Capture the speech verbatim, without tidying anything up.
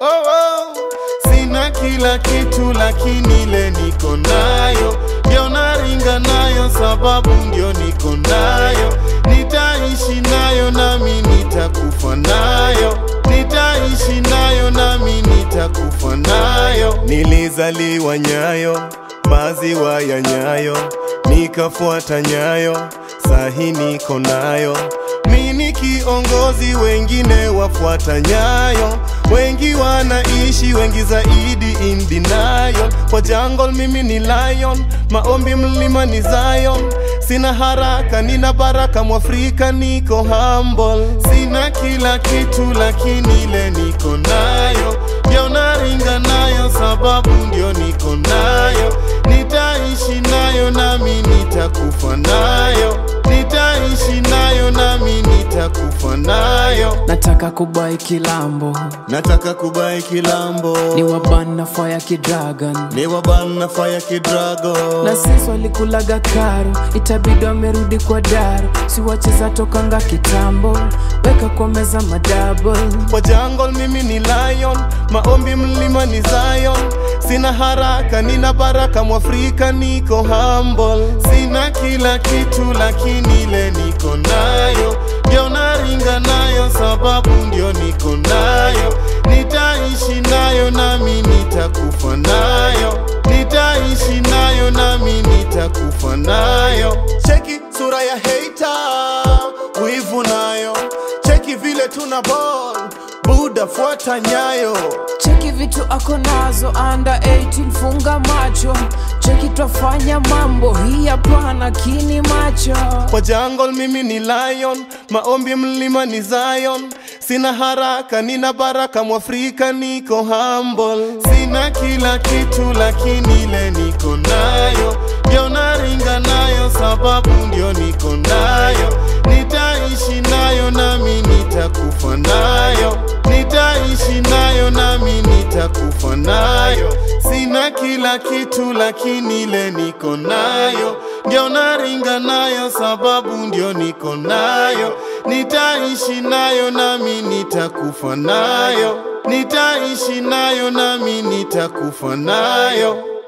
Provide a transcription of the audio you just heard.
oh, oh. Sina kila kitu lakini ile niko nayo, ndio naringa nayo sababu ndio niko nayo. Nitaishi nayo nami nitakufa nayo, nitaishi nayo nami nitakufa nayo. Nilizaliwa Nyayo, maziwa ya Nyayo, nikafuata Nyayo, sahi niko nayo. Mimi kiongozi, wengine wafuata Nyayo, wengi wanaishi, wengi zaidi in denial. Kwa jungle mimi ni lion, maombi mlima ni Zion. Sina haraka, nina baraka, Mwafrika niko humble. Sina kila kitu lakini ile niko nayo, ndio naringa nayo sababu ndio niko nayo. Nitaishi nayo nami nitakufa nayo, nitaishi nayo nami nitakufa nayo. Nataka kubai kilambo, nataka kubai kilambo, ni wabana fire kidragon, ni wabana fire kidragon. Na sisi walikulaga karo, itabidi wamerudi kwa daro. Si wacheza tokanga kitambo, weka kwa meza madouble. Kwa jungle mimi ni lion, maombi mlima ni Zion. Sina haraka, nina baraka, Mwafrika niko humble. Sina kila kitu lakini ile niko nayo, ndio naringa nayo sababu ndio niko nayo. Nitaishi nayo nami nitakufa nayo, nitaishi nayo nami nitakufa nayo. Cheki sura ya hater, wivu nayo. Cheki vile tuna ball, Buda fuata Nyayo. Cheki vitu ako nazo, under eighteen funga macho. Cheki twafanya mambo, hii hapana kini macho. Kwa jungle mimi ni lion, maombi mlima ni Zion. Sina haraka, nina baraka, Mwafrika niko humble. Sina kila kitu lakini ile niko nayo, ndio naringa nayo sababu ndio niko nayo. Nitaishi nayo nami nitakufa nayo, nitaishi nayo nami nitakufa nayo. Sina kila kitu lakini ile niko nayo, ndio naringa nayo sababu ndio niko nayo. Nitaishi nayo nami nitakufa nayo, nitaishi nayo nami nitakufa nayo.